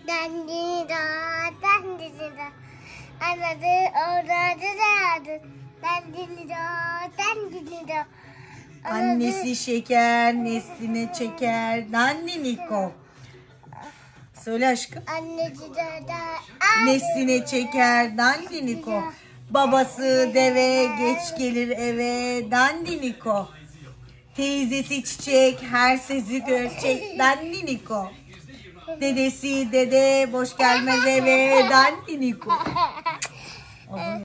Dandini da, dandini da. Anladı, orada da. Dandini da, dandini da. Annesi şeker, nesline çeker. Dandiniko. Söyle aşkım. Annesi da. Nesline çeker, dandiniko. Babası deve, geç gelir eve, dandiniko. Teyzesi çiçek, her sesi görçek, dandiniko. Dedesi dede, boş gelmez eve, dandiniko.